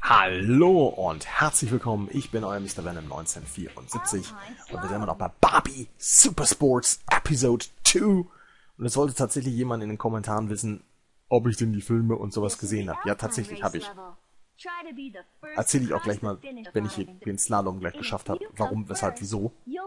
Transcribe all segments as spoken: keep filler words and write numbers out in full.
Hallo und herzlich willkommen, ich bin euer Mister Venom neunzehnhundertvierundsiebzig und wir sind immer noch bei Barbie Supersports Episode zwei und es sollte tatsächlich jemand in den Kommentaren wissen, ob ich denn die Filme und sowas gesehen habe. Ja, tatsächlich habe ich. Erzähle ich auch gleich mal, wenn ich hier den Slalom gleich geschafft habe, warum, weshalb, wieso. Ja,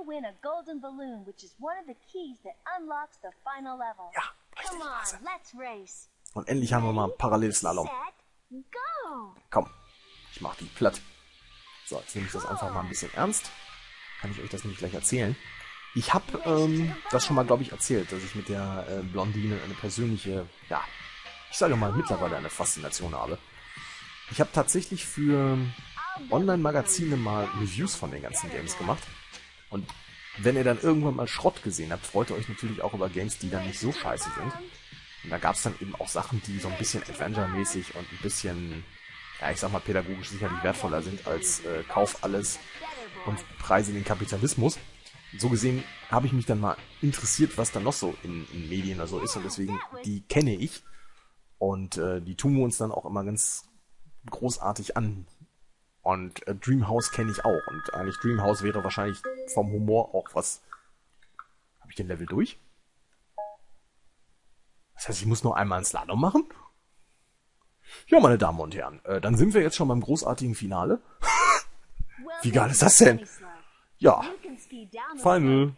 richtig, Hase. Und endlich haben wir mal einen Parallelslalom. Komm, ich mach die platt. So, jetzt nehme ich das einfach mal ein bisschen ernst. Kann ich euch das nämlich gleich erzählen. Ich habe ähm, das schon mal, glaube ich, erzählt, dass ich mit der äh, Blondine eine persönliche, ja, ich sage mal mittlerweile eine Faszination habe. Ich habe tatsächlich für Online-Magazine mal Reviews von den ganzen Games gemacht. Und wenn ihr dann irgendwann mal Schrott gesehen habt, freut ihr euch natürlich auch über Games, die dann nicht so scheiße sind. Und da gab es dann eben auch Sachen, die so ein bisschen Adventure-mäßig und ein bisschen, ja, ich sag mal, pädagogisch sicherlich wertvoller sind als äh, Kauf alles und Preise den Kapitalismus. So gesehen habe ich mich dann mal interessiert, was da noch so in, in Medien oder so ist. Und deswegen, die kenne ich. Und äh, die tun wir uns dann auch immer ganz großartig an. Und äh, Dreamhouse kenne ich auch. Und eigentlich Dreamhouse wäre wahrscheinlich vom Humor auch was. Habe ich den Level durch? Das heißt, ich muss nur einmal einen Slalom machen? Ja, meine Damen und Herren, äh, dann sind wir jetzt schon beim großartigen Finale. Wie geil ist das denn? Ja, Final.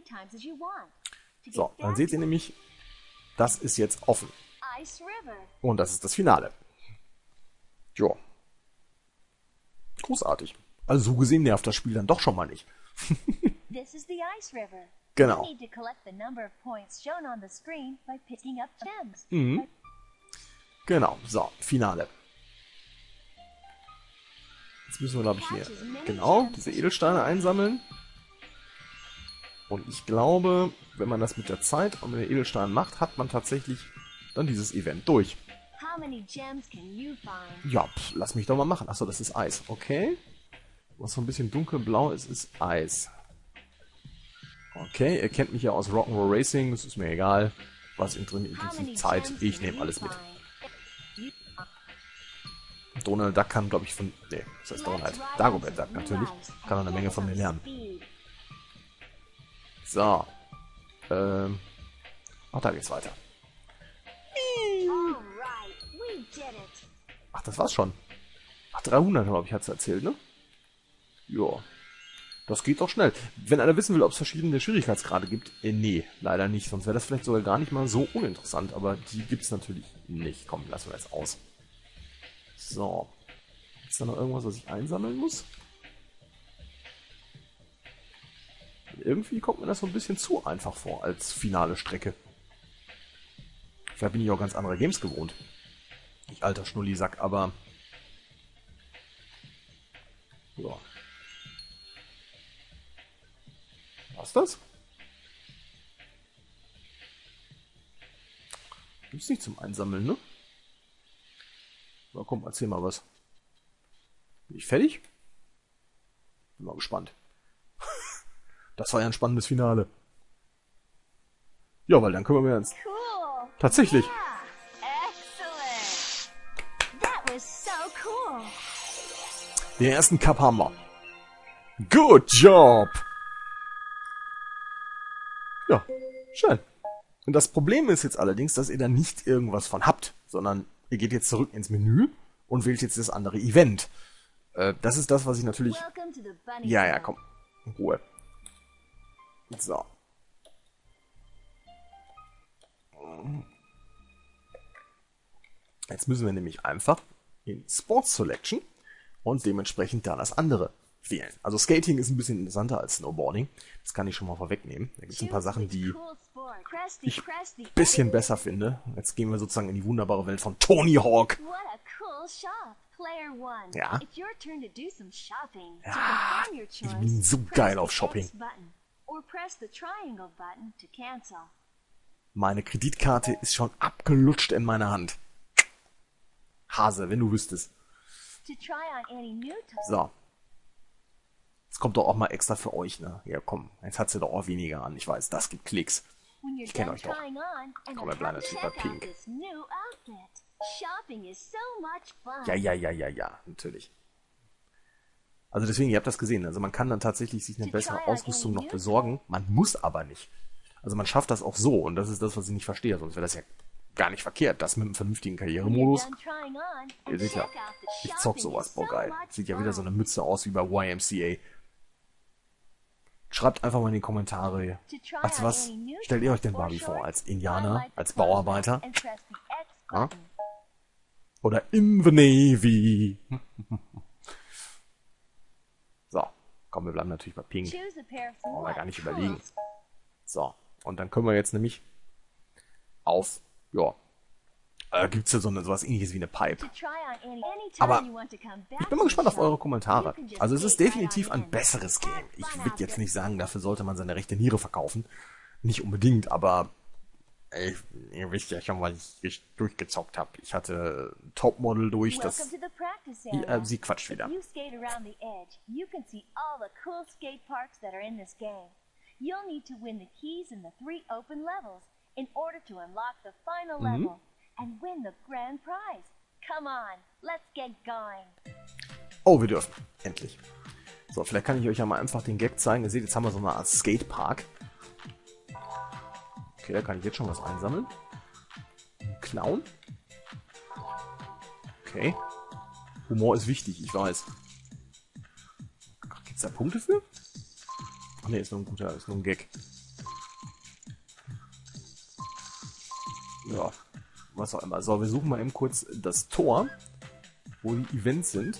So, dann seht ihr nämlich, das ist jetzt offen. Und das ist das Finale. Ja. Großartig. Also so gesehen nervt das Spiel dann doch schon mal nicht. Genau. Mhm. Genau, so, Finale. Jetzt müssen wir, glaube ich, hier genau diese Edelsteine einsammeln. Und ich glaube, wenn man das mit der Zeit und mit den Edelsteinen macht, hat man tatsächlich dann dieses Event durch. Ja, pff, lass mich doch mal machen. Achso, das ist Eis. Okay. Was so ein bisschen dunkelblau ist, ist Eis. Okay, ihr kennt mich ja aus Rock'n'Roll Racing. Das ist mir egal. Was interessiert Zeit? Ich nehme alles mit. Donald Duck kann, glaube ich, von... Nee, das heißt Donald. Dagobert Duck natürlich. Kann eine Menge von mir lernen. So. Ähm. Ach, da geht's weiter. Ach, das war's schon. Ach, dreihundert, glaube ich, hat's erzählt, ne? Ja. Das geht doch schnell. Wenn einer wissen will, ob es verschiedene Schwierigkeitsgrade gibt, äh, nee, leider nicht. Sonst wäre das vielleicht sogar gar nicht mal so uninteressant. Aber die gibt's natürlich nicht. Komm, lassen wir jetzt aus. So. Ist da noch irgendwas, was ich einsammeln muss? Irgendwie kommt mir das so ein bisschen zu einfach vor als finale Strecke. Vielleicht bin ich auch ganz andere Games gewohnt. Ich alter Schnullisack, aber... Ja. Was ist das? Gibt's nicht zum Einsammeln, ne? Na komm, erzähl mal was. Bin ich fertig? Bin mal gespannt. Das war ja ein spannendes Finale. Ja, weil dann können wir jetzt... Cool. Tatsächlich. Den ersten Cup haben wir. Good job! Ja, schön. Und das Problem ist jetzt allerdings, dass ihr da nicht irgendwas von habt, sondern ihr geht jetzt zurück ins Menü und wählt jetzt das andere Event. Äh, das ist das, was ich natürlich... Ja, ja, komm. In Ruhe. So. Jetzt müssen wir nämlich einfach in Sports Selection und dementsprechend da das andere wählen. Also Skating ist ein bisschen interessanter als Snowboarding. Das kann ich schon mal vorwegnehmen. Da gibt es ein paar Sachen, die ich ein bisschen besser finde. Jetzt gehen wir sozusagen in die wunderbare Welt von Tony Hawk. Ja. Ja, ich bin so geil auf Shopping. Meine Kreditkarte ist schon abgelutscht in meiner Hand. Hase, wenn du wüsstest. So. Das kommt doch auch mal extra für euch, ne? Ja, komm. Jetzt hat sie doch auch weniger an. Ich weiß, das gibt Klicks. Ich kenne euch doch. Komm, wir bleiben natürlich bei Pink. Ja, ja, ja, ja, ja, natürlich. Also deswegen, ihr habt das gesehen. Also man kann dann tatsächlich sich eine bessere Ausrüstung noch besorgen. Man muss aber nicht. Also man schafft das auch so. Und das ist das, was ich nicht verstehe. Sonst wäre das ja gar nicht verkehrt. Das mit einem vernünftigen Karrieremodus. Ihr seht ja, ich zock sowas. Boah, geil. Sieht ja wieder so eine Mütze aus wie bei Y M C A. Schreibt einfach mal in die Kommentare. Als was stellt ihr euch denn Barbie vor? Als Indianer? Als Bauarbeiter? Ja? Oder in the Navy? So, komm, wir bleiben natürlich bei Pink. Wollen wir gar nicht überlegen. So, und dann können wir jetzt nämlich auf, ja, äh, gibt es ja so eine, sowas ähnliches wie eine Pipe. Aber ich bin mal gespannt auf eure Kommentare. Also es ist definitiv ein besseres Game. Ich würde jetzt nicht sagen, dafür sollte man seine rechte Niere verkaufen. Nicht unbedingt, aber ey, ihr wisst ja schon, was ich durchgezockt habe. Ich hatte ein Topmodel durch, das... Äh, sie quatscht wieder. Mhm. Oh, wir dürfen. Endlich. So, vielleicht kann ich euch ja mal einfach den Gag zeigen. Ihr seht, jetzt haben wir so eine Art Skatepark. Okay, da kann ich jetzt schon was einsammeln. Klauen. Okay. Humor ist wichtig, ich weiß. Gibt's da Punkte für? Ach ne, ist nur ein guter, ist nur ein Gag. Ja, was auch immer. So, wir suchen mal eben kurz das Tor, wo die Events sind.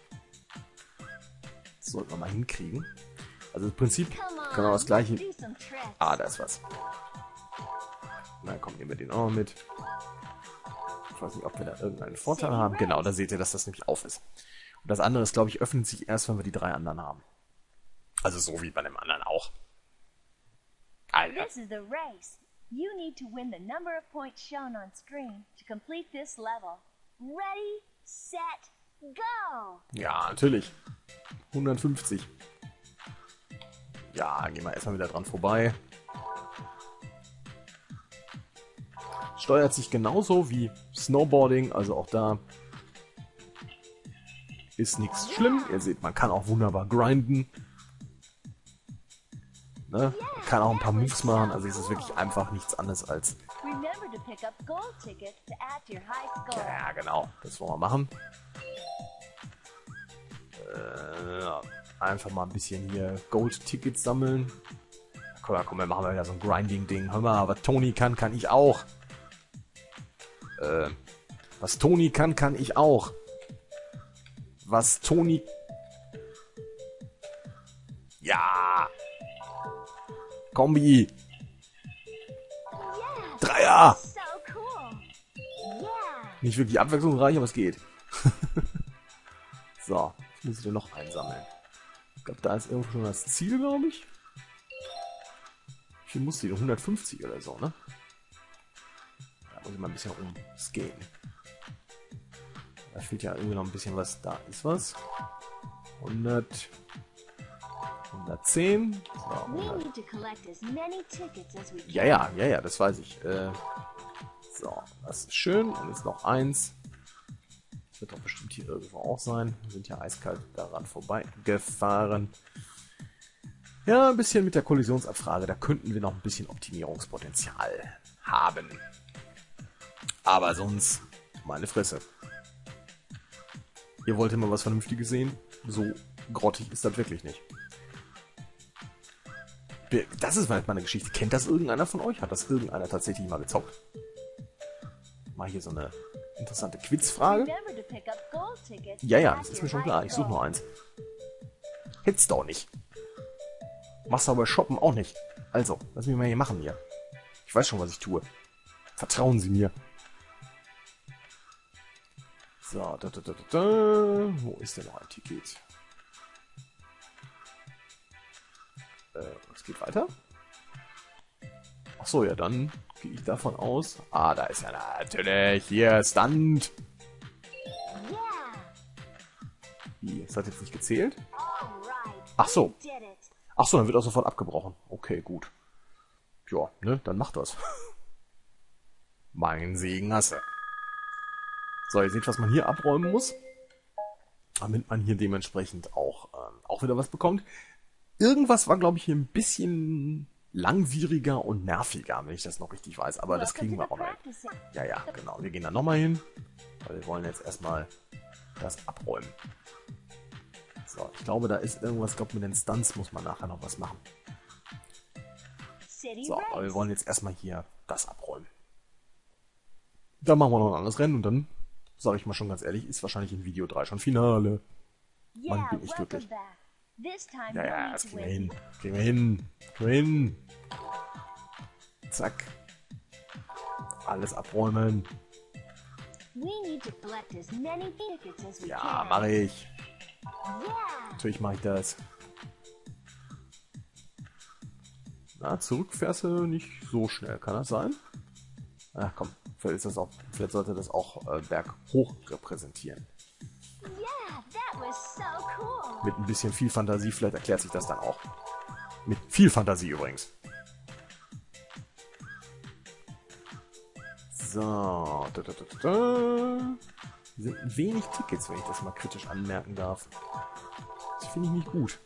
Das sollten wir mal hinkriegen. Also im Prinzip genau das gleiche. Ah, da ist was. Na komm, nehmen wir den auch noch mit. Ich weiß nicht, ob wir da irgendeinen Vorteil haben. Genau, da seht ihr, dass das nämlich auf ist. Und das andere ist, glaube ich, öffnet sich erst, wenn wir die drei anderen haben. Also so wie bei dem anderen auch. Alter. You need to win the number of points shown on screen to complete this level. Ready, set, go! Ja, natürlich. hundertfünfzig. Ja, gehen wir erstmal wieder dran vorbei. Steuert sich genauso wie Snowboarding, also auch da ist nichts schlimm. Ihr seht, man kann auch wunderbar grinden. Ne? Man kann auch ein paar Moves machen, also es ist wirklich einfach nichts anderes als... Ja, genau, das wollen wir machen. Äh, einfach mal ein bisschen hier Gold-Tickets sammeln. Komm, komm, wir machen mal wieder so ein Grinding-Ding. Hör mal, was Toni kann, kann ich auch. Äh, was Toni kann, kann ich auch. Was Toni... Ja! Kombi! Dreier! Nicht wirklich abwechslungsreich, aber es geht. So, was muss ich denn noch einsammeln? Ich glaube, da ist irgendwo schon das Ziel, glaube ich. Wie viel muss die? hundertfünfzig oder so, ne? Da muss ich mal ein bisschen umskaten. Da fehlt ja irgendwie noch ein bisschen was. Da ist was. hundert... hundertzehn. So, hundert. Ja, ja, ja, ja, das weiß ich. Äh, so, das ist schön. Und jetzt noch eins. Das wird doch bestimmt hier irgendwo auch sein. Wir sind ja eiskalt daran vorbeigefahren. Ja, ein bisschen mit der Kollisionsabfrage. Da könnten wir noch ein bisschen Optimierungspotenzial haben. Aber sonst, meine Fresse. Ihr wollt immer was Vernünftiges sehen? So grottig ist das wirklich nicht. Das ist vielleicht mal eine Geschichte. Kennt das irgendeiner von euch? Hat das irgendeiner tatsächlich mal gezockt? Mal hier so eine interessante Quizfrage. Ja, ja, das ist mir schon klar. Ich suche nur eins. Hätt's doch nicht. Machst du aber Shoppen auch nicht. Also, lass mich mal hier machen hier. Ich weiß schon, was ich tue. Vertrauen Sie mir. So, da, da, da, da, da. Wo ist denn noch ein Ticket? Es geht weiter. Ach so, ja, dann gehe ich davon aus. Ah, da ist ja natürlich hier Stunt. Wie, das hat jetzt nicht gezählt? Ach so. Ach so, dann wird auch sofort abgebrochen. Okay, gut. Ja, ne, dann mach das. Mein Segen hasse. So, ihr seht, was man hier abräumen muss. Damit man hier dementsprechend auch, ähm, auch wieder was bekommt. Irgendwas war, glaube ich, hier ein bisschen langwieriger und nerviger, wenn ich das noch richtig weiß. Aber das kriegen wir auch noch hin. Ja, ja, genau. Wir gehen da nochmal hin. Weil wir wollen jetzt erstmal das abräumen. So, ich glaube, da ist irgendwas. Ich glaube, mit den Stunts muss man nachher noch was machen. So, aber wir wollen jetzt erstmal hier das abräumen. Dann machen wir noch ein anderes Rennen und dann, sage ich mal schon ganz ehrlich, ist wahrscheinlich in Video drei schon Finale. Mann, bin ich glücklich. Ja, ja, das kriegen wir hin. Kriegen wir hin. Kriegen wir hin. Zack. Alles abräumen. Ja, mache ich. Natürlich mache ich das. Na, zurück fährst du nicht so schnell, kann das sein? Ach komm, vielleicht, ist das auch, vielleicht sollte das auch äh, berghoch repräsentieren. Mit ein bisschen viel Fantasie, vielleicht erklärt sich das dann auch. Mit viel Fantasie übrigens. So. Da, da, da, da. Sind wenig Tickets, wenn ich das mal kritisch anmerken darf. Das finde ich nicht gut.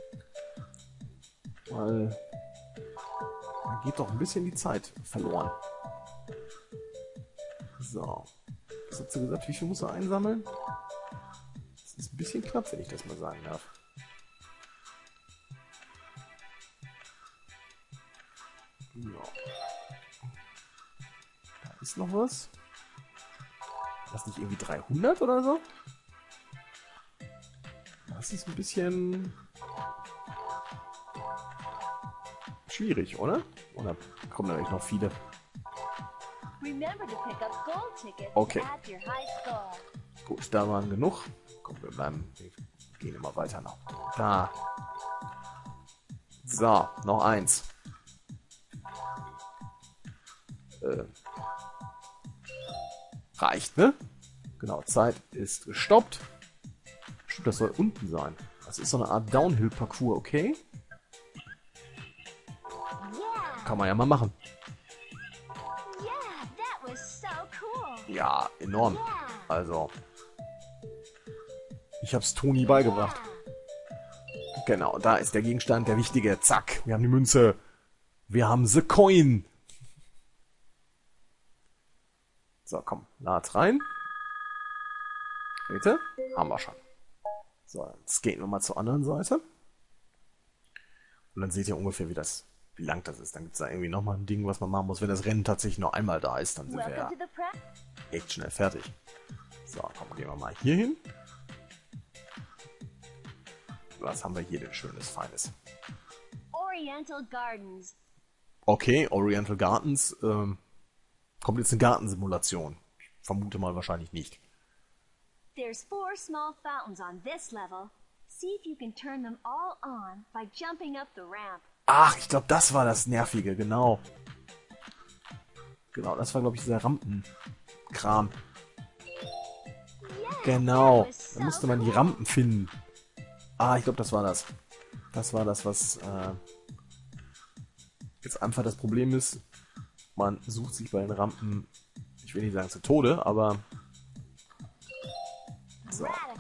Weil da geht doch ein bisschen die Zeit verloren. So. Was hat sie gesagt? Wie viel muss er einsammeln? Das ist ein bisschen knapp, wenn ich das mal sagen darf. Ja. Da ist noch was. Was nicht irgendwie dreihundert oder so? Das ist ein bisschen schwierig, oder? Oder kommen da echt noch viele? Okay. Gut, da waren genug. Komm, wir bleiben. Wir gehen immer weiter noch. Da. So, noch eins. Äh. Reicht, ne? Genau, Zeit ist gestoppt. Stimmt, das soll unten sein. Das ist so eine Art Downhill-Parcours, okay? Kann man ja mal machen. Ja, enorm. Also, ich hab's Toni beigebracht. Genau, da ist der Gegenstand, der wichtige. Zack, wir haben die Münze. Wir haben the Coin. So, komm, lad rein. Bitte? Haben wir schon. So, jetzt gehen wir mal zur anderen Seite. Und dann seht ihr ungefähr, wie das, wie lang das ist. Dann gibt es da irgendwie nochmal ein Ding, was man machen muss. Wenn das Rennen tatsächlich nur einmal da ist, dann sind wir ja echt schnell fertig. So, komm, gehen wir mal hier hin. Was haben wir hier denn Schönes, Feines? Oriental Gardens. Okay, Oriental Gardens. Ähm, kommt jetzt eine Gartensimulation? Ich vermute mal wahrscheinlich nicht. There's four small fountains on this level. See if you can turn them all on by jumping up the ramp. Ach, ich glaube, das war das Nervige, genau. Genau, das war, glaube ich, dieser Rampenkram. Genau, da musste man die Rampen finden. Ah, ich glaube, das war das. Das war das, was äh, jetzt einfach das Problem ist. Man sucht sich bei den Rampen, ich will nicht sagen zu Tode, aber so.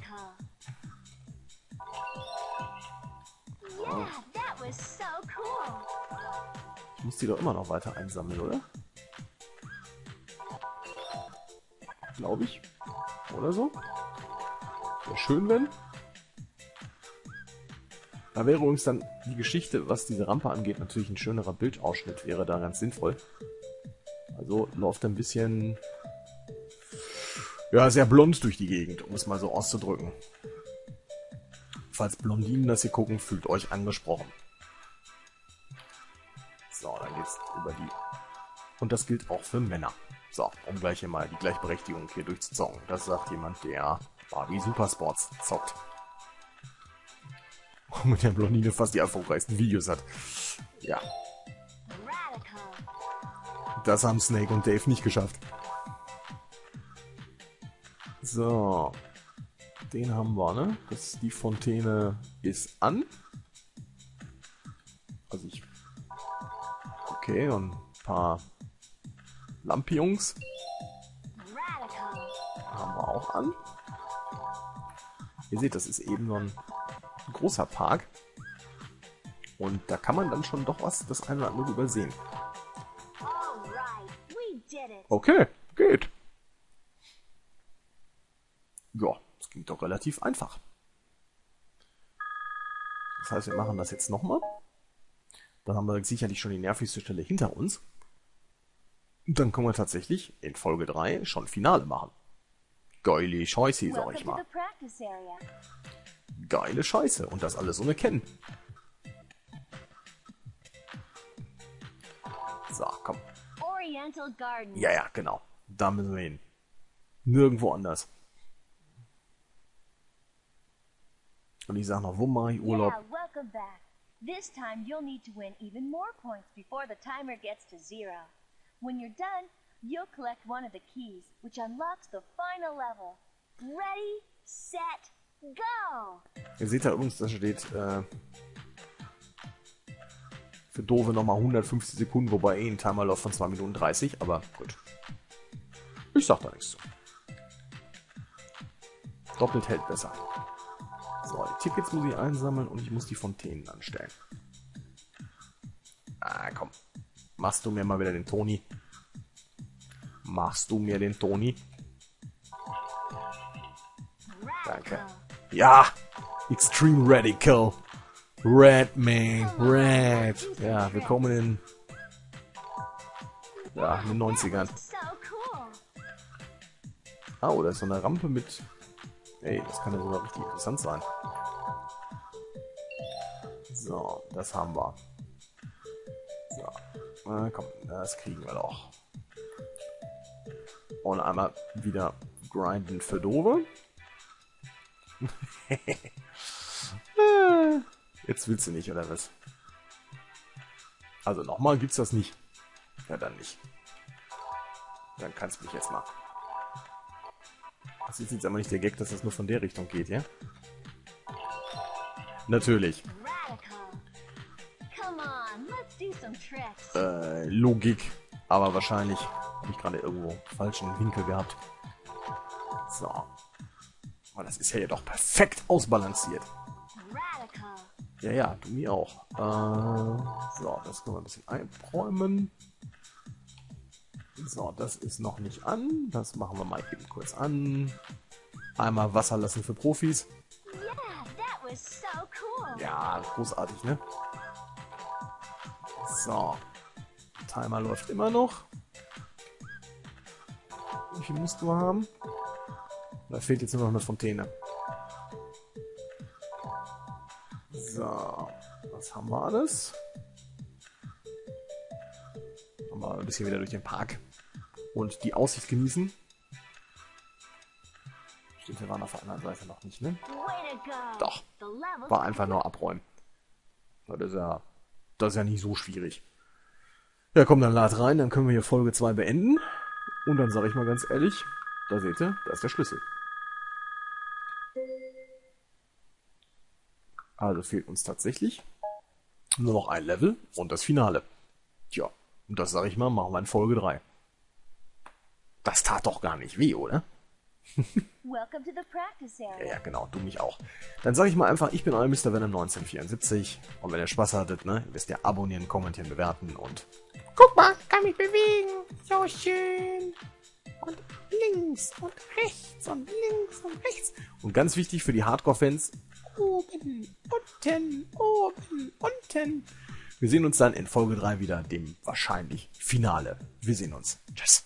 Oh. Ich muss die doch immer noch weiter einsammeln, oder? Glaube ich. Oder so. Wäre schön, wenn. Da wäre übrigens dann die Geschichte, was diese Rampe angeht, natürlich ein schönerer Bildausschnitt, wäre da ganz sinnvoll. Also läuft ein bisschen, ja, sehr blond durch die Gegend, um es mal so auszudrücken. Falls Blondinen das hier gucken, fühlt euch angesprochen. So, dann geht's über die. Und das gilt auch für Männer. So, um gleich hier mal die Gleichberechtigung hier durchzuzocken. Das sagt jemand, der Barbie Supersports zockt. Und mit der Blondine fast die erfolgreichsten Videos hat. Ja. Das haben Snake und Dave nicht geschafft. So. Den haben wir, ne? Das, die Fontäne ist an. Also ich... Okay, und ein paar Lampions. Haben wir auch an. Ihr seht, das ist eben so ein großer Park. Und da kann man dann schon doch was, das eine oder andere übersehen. Okay, geht. Ja, das ging doch relativ einfach. Das heißt, wir machen das jetzt nochmal. Dann haben wir sicherlich schon die nervigste Stelle hinter uns. Und dann können wir tatsächlich in Folge drei schon Finale machen. Geile Scheiße, sag ich mal. Geile Scheiße. Und das alles ohne Kennen. So, komm. Ja, ja, genau. Da müssen wir hin. Nirgendwo anders. Und ich sag noch, wo mache ich Urlaub? Yeah, welcome back. This time you'll need to win even more points before the timer gets to zero. When you're done, you'll collect one of the keys, which unlocks the final level. Ready, set, go! Ihr seht da übrigens, da steht äh, für Doofe nochmal hundertfünfzig Sekunden, wobei eh ein Timer läuft von zwei Minuten dreißig, aber gut. Ich sag da nichts zu. Doppelt hält besser. So, die Tickets muss ich einsammeln und ich muss die Fontänen anstellen. Ah, komm. Machst du mir mal wieder den Toni? Machst du mir den Toni? Danke. Ja! Extreme Radical. Red, man. Red. Ja, willkommen in... Ja, in den neunzigern. Oh, da ist so eine Rampe mit... Ey, das kann ja sogar richtig interessant sein. So, das haben wir. So, na komm, das kriegen wir doch. Und einmal wieder grinden für Dove. Jetzt willst du nicht, oder was? Also nochmal gibt's das nicht. Ja, dann nicht. Dann kannst du mich jetzt mal. Das ist jetzt aber nicht der Gag, dass das nur von der Richtung geht, ja? Natürlich. Äh, Logik. Aber wahrscheinlich habe ich gerade irgendwo falschen Winkel gehabt. So. Aber das ist ja hier doch perfekt ausbalanciert. Ja, ja, du mir auch. Äh, so, das können wir ein bisschen einräumen. So, das ist noch nicht an. Das machen wir mal eben kurz an. Einmal Wasser lassen für Profis. Ja, großartig, ne? So. Timer läuft immer noch. Wie viel musst du haben? Da fehlt jetzt nur noch eine Fontäne. So. Was haben wir alles? Haben wir ein bisschen wieder durch den Park. Und die Aussicht genießen. Stimmt, wir waren auf der anderen Seite noch nicht, ne? Doch. War einfach nur abräumen. Das ist ja, das ist ja nicht so schwierig. Ja, komm, dann lad rein, dann können wir hier Folge zwei beenden. Und dann sage ich mal ganz ehrlich, da seht ihr, da ist der Schlüssel. Also fehlt uns tatsächlich nur noch ein Level und das Finale. Tja, und das sage ich mal, machen wir in Folge drei. Das tat doch gar nicht weh, oder? Welcome to the practice area. Ja, ja, genau, du mich auch. Dann sage ich mal einfach, ich bin euer Mister Venom neunzehnhundertvierundsiebzig. Und wenn ihr Spaß hattet, ne, wisst ihr, abonnieren, kommentieren, bewerten und... Guck mal, ich kann mich bewegen. So schön. Und links und rechts und links und rechts. Und ganz wichtig für die Hardcore-Fans, oben, unten, oben, unten. Wir sehen uns dann in Folge drei wieder, dem wahrscheinlich Finale. Wir sehen uns. Tschüss.